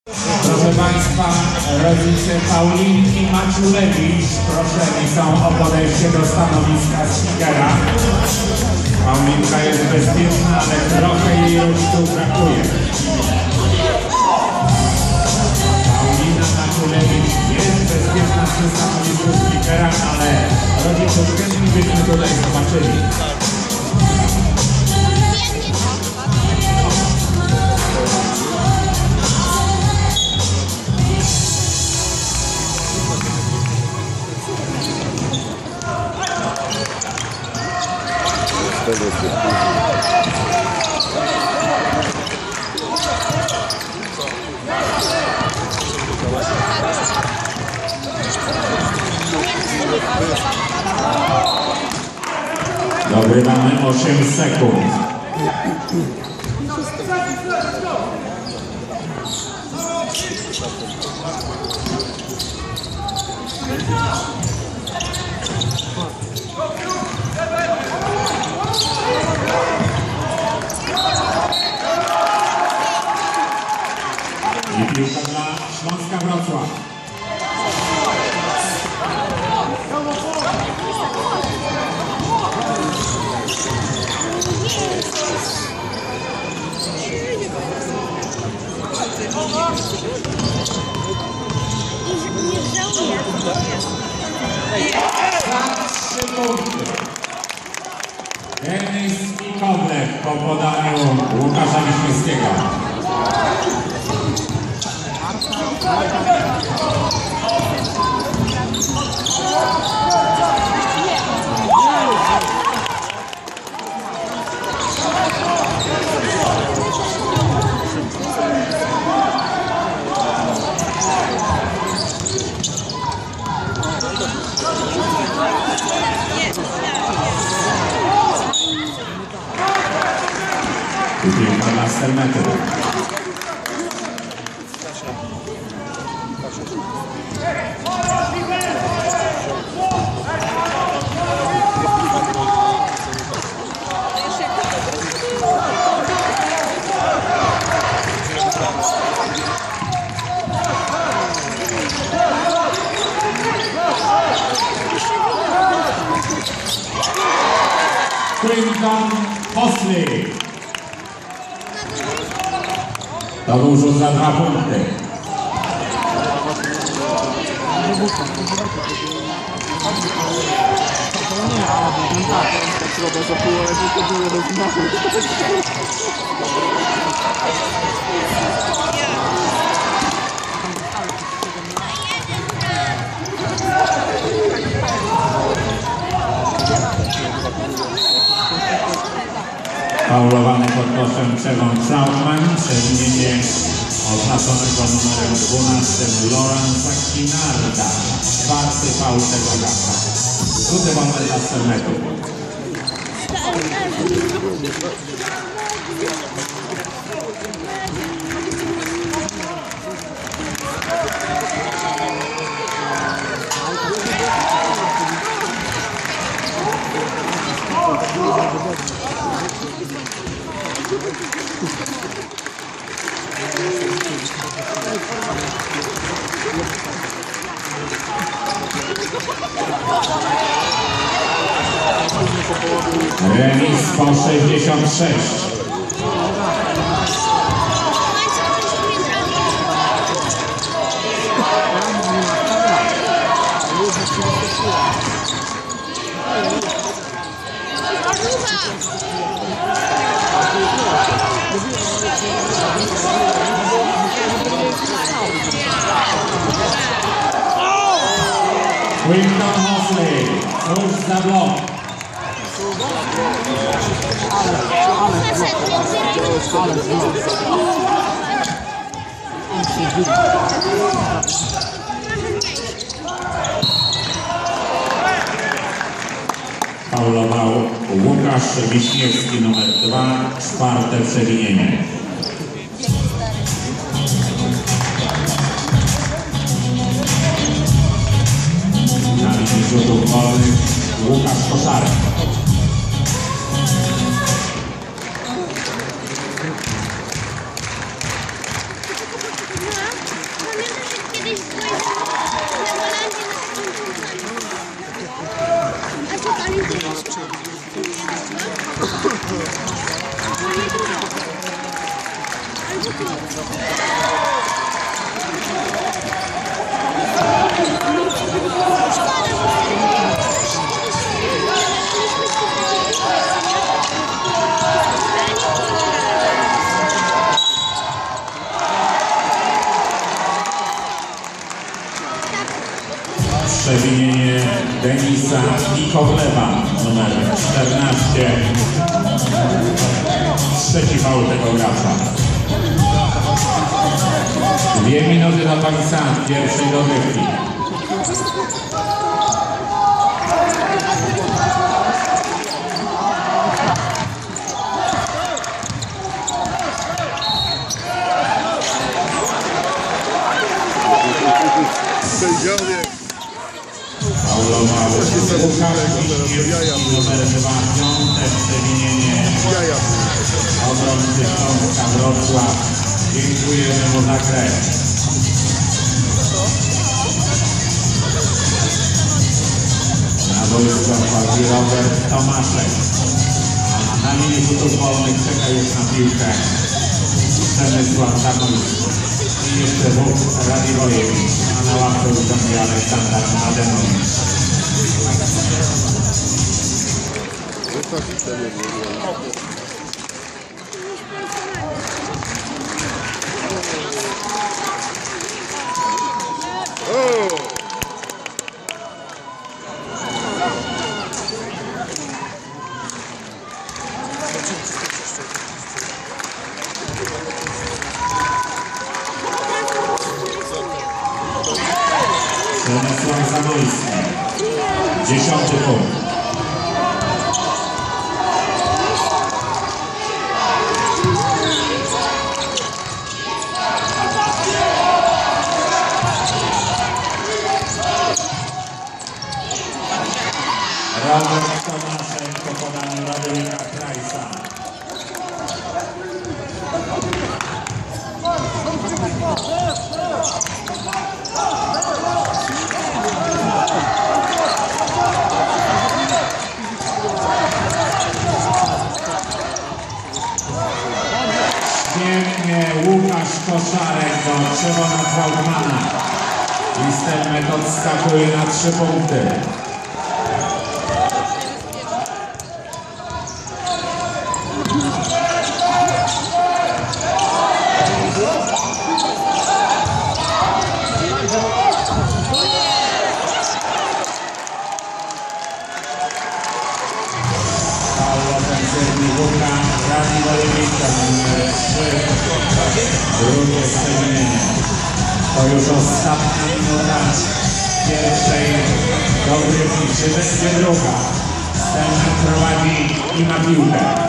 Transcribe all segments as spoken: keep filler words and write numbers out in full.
Proszę Państwa, rodzice Paulinki Maciulewicz proszeni są o podejście do stanowiska speakera. Paulinka jest bezpieczna, ale trochę jej rodziców brakuje. Paulina Maciulewicz jest bezpieczna przy stanowisku speakera, ale rodziców chętnie byśmy tutaj zobaczyli. Dogrywamy osiem sekund. I piłka dla Śląska Wrocław. Za trzy punkty. Denis Mikowlew po podaniu Łukasza Wiśniewskiego. Piłka na sto metrów. Quinton Hosley. To był rzut za dwa punkty. Faulowany pod koszem Trevon Troutman, przewinienie oznaczonego numerem dwunastym Lorenza Kinarda. Czwarty faul tego gasa. Rzuty wolne dla sto metrów. Remis po sześćdziesiąt sześć. Quinton Hosley, cóż za blok. Faulował Łukasz Wiśniewski, numer dwa, czwarte przewinienie. Na linii rzutów wolnych Łukasz Koszarek. Przewinienie Denisa Nikowlewa, numer czternaście. Trzeci faul tego gracza. Dwie minuty do końca pierwszej dogrywki. Faulował Łukasz Wiśniewski, numer dwa, piąte przewinienie obrońcy Śląska Wrocław. Dziękujemy mu za grę. Na boisku wchodzi Robert Tomaszek, a na linii rzutów wolnych czeka już na piłkę Przemysław Zamojski i jeszcze Wójt Radivojewicz, a na ławce usiądzie Aleksander Ademowicz. Przemysław Zamojski, dziesiąty punkt. Robert Tomaszek po podaniu Radomira Krajsa. Pięknie Łukasz Koszarek do Szymona Trautmana. Listem metod skakuje na trzy punkty. Łukasz Radivojewicz, numer trzy. Drugie przewinienie. To już ostatnia minuta pierwszej dogrywki. Czy będzie druga? Stężek prowadzi i ma piłkę.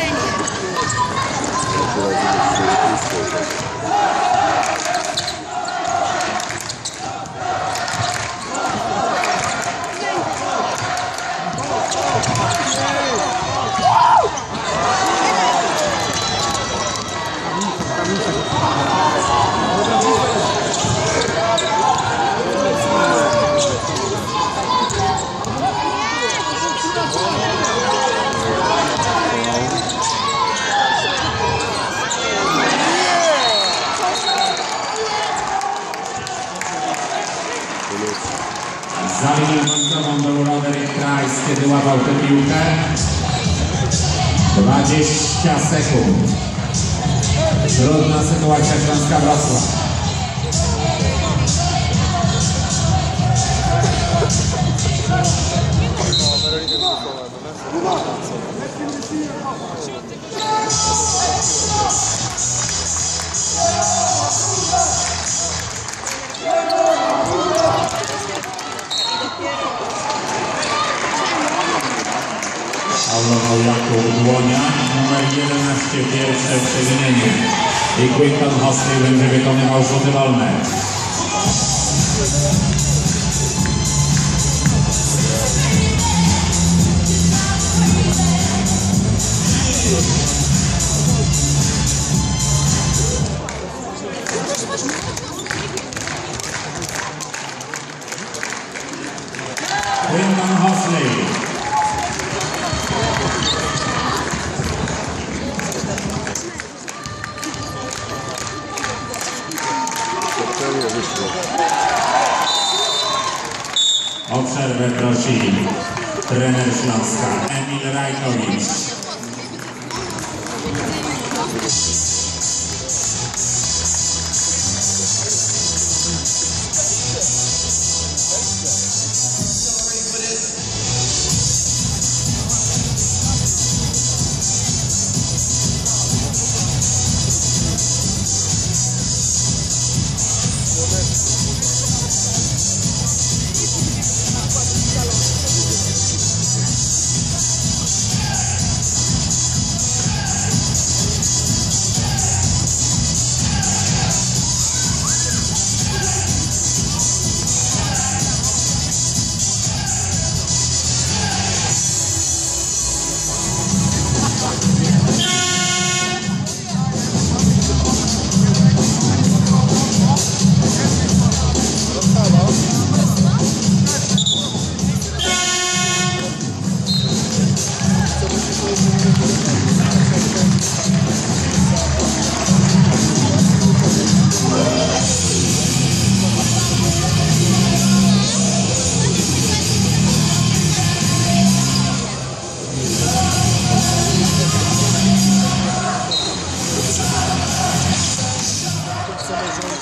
Za linią końcową był Roderick Price, kiedy łapał tę piłkę. dwadzieścia sekund. Trudna sytuacja Śląska Wrocław. Faulował Jakub Dłonia, numer jedenaście, pierwsze przewinienie. I Quinton Hosley będzie wykonywał rzuty wolne. Quinton Hosley. O przerwę prosi trener Śląska Emil Rajkowicz.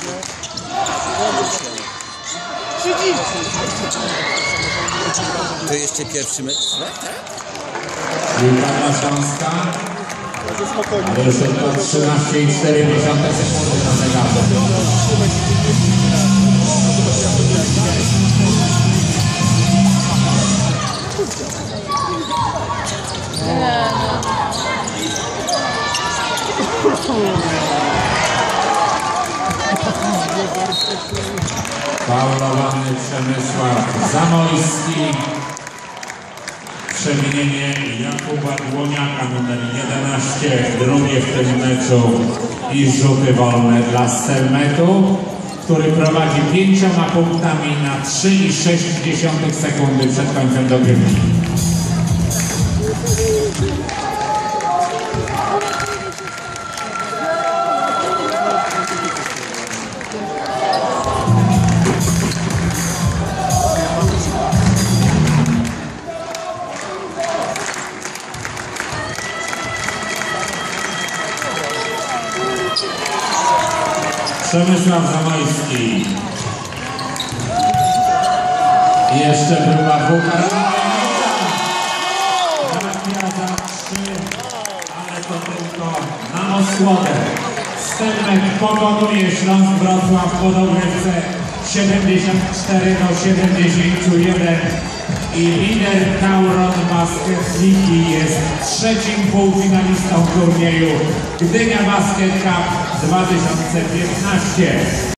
To jeszcze pierwszy mecz, tak? Piłka dla Śląska. Ale już tylko trzynaście i cztery dziesiąte sekundy na zegarze. Faulowany Przemysław Zamojski. Przemienienie Jakuba Dłoniaka numer jedenaście, drugie w tym meczu i rzuty wolne dla Stelmetu, który prowadzi pięcioma punktami na trzy i sześć dziesiątych sekundy przed końcem dogrywki. Przemysław Zamojski. I jeszcze próba dwukarna. Za trzy, ale to tylko na osłodę. Stelmet pokonuje Śląsk Wrocław po dogrywce siedemdziesiąt cztery do siedemdziesięciu jeden i lider Tauron Basket Ligi jest trzecim półfinalistą turnieju Gdynia Basket Cup dwa tysiące piętnaście.